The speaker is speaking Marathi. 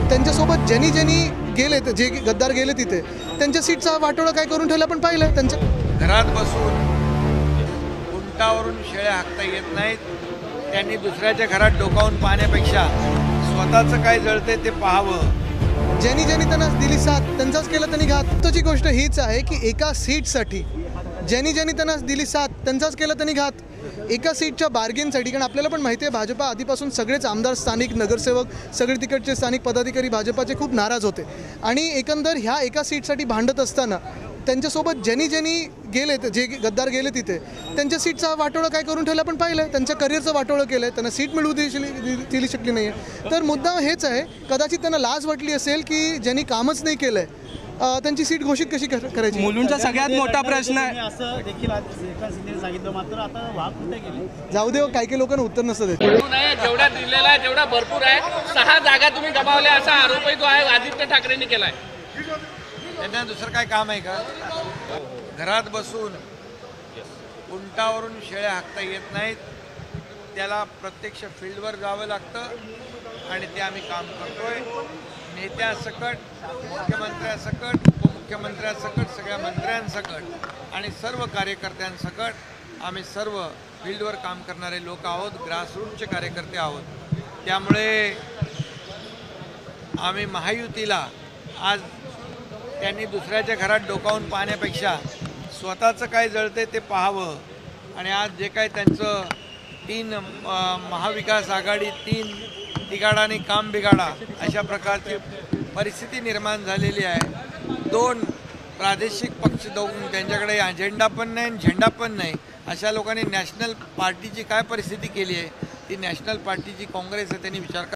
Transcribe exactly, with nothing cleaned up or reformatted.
त्यांच्यासोबत ज्यांनी ज्यांनी गेले जे गद्दार गेले तिथे त्यांच्या सीटचा वाटोळा काय करून ठेवला आपण पाहिलं. त्यांच्या घरात बसून उंटावरून शेळ्या हाकता येत नाहीत. त्यांनी दुसऱ्याच्या घरात डोकावून पाहण्यापेक्षा स्वतःचं काय जळते ते पाहावं. ज्यांनी ज्यांनी त्यांना दिली साथ त्यांचाच केला त्यांनी घात. महत्त्वाची गोष्ट हीच आहे की एका सीटसाठी ज्यांनी ज्यांनी त्यांना दिली साथ त्यांचाच केला त्यांनी घात. एका सीटच्या बार्गेनसाठी, कारण आपल्याला पण माहिती आहे भाजपा आधीपासून सगळेच आमदार, स्थानिक नगरसेवक, सगळे तिकडचे स्थानिक पदाधिकारी भाजपाचे खूप नाराज होते आणि एकंदर ह्या एका सीटसाठी भांडत असताना त्यांच्यासोबत ज्यांनी ज्यांनी गेले जे गद्दार गेले तिथे त्यांच्या सीटचा वाटोळा काय करून ठेवला आपण पाहिलं. त्यांच्या करिअरचं वाटोळं केलं आहे, त्यांना सीट मिळवू दिली दिली शकली नाही आहे. तर मुद्दा हेच आहे, कदाचित त्यांना लाज वाटली असेल की ज्यांनी कामच नाही केलं आहे त्यांची सीट घोषित कशी करायची. मुलुंडचा सगळ्यात मोठा प्रश्न आहे असं देखील सांगितलं, मात्र आता वाघ कुठे गेले जाऊ दे, काही काही लोकांना उत्तर नसतं देत. जेवढा दिलेला आहे तेवढा भरपूर आहे. सहा जागा तुम्ही गमावल्या असा आरोपही जो आहे आदित्य ठाकरेंनी केलाय. त्यांना दुसरं काय काम आहे का? घरात बसून उंटावरून शेळ्या हाकता येत नाहीत. त्याला प्रत्यक्ष फील्डवर जावं लागतं आणि ते आम्ही काम करतोय. नेत्यासकट, मुख्यमंत्र्यासकट, उपमुख्यमंत्र्यासकट, सगळ्या मंत्र्यांसकट आणि सर्व कार्यकर्त्यांसकट आम्ही सर्व फील्डवर काम करणारे लोक आहोत, ग्रासरूटचे कार्यकर्ते आहोत. त्यामुळे आम्ही महायुतीला आज त्यांनी दुसऱ्याच्या घरात डोकावून पाहण्यापेक्षा स्वतःचं काय जळते ते पाहावं आणि आज जे काय त्यांचं तीन महाविकास आघाडी तीन तिघाडा आणि काम बिघाडा अशा प्रकारची परिस्थिती निर्माण झालेली आहे. दोन प्रादेशिक पक्ष दोन त्यांच्याकडे अजेंडा पण नाही आणि झेंडा पण नाही अशा लोकांनी नॅशनल पार्टीची काय परिस्थिती केली आहे ती नॅशनल पार्टीची काँग्रेस आहे त्यांनी विचार